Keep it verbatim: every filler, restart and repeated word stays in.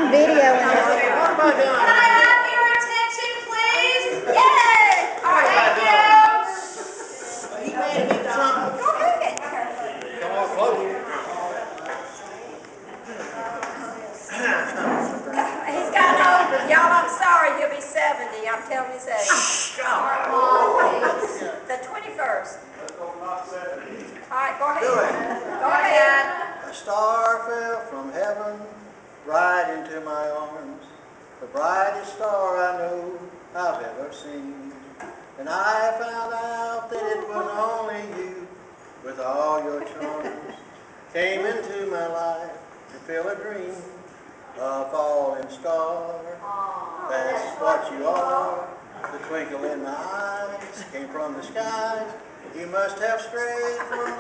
I'm videoing it. What am I doing? Can I have your attention, please? Yay! All right, thank you. You made me something. Go move it. Come on, close. He's got over. Y'all, I'm sorry. You'll be seventy. I'm telling you that. The twenty-first. All right, go ahead. Do it. Go ahead. A star fell from heaven right into my arms, the brightest star I know I've ever seen. And I found out that it was only you, with all your charms, came into my life to fill a dream, a falling star. That's what you are. The twinkle in my eyes came from the skies. You must have strayed from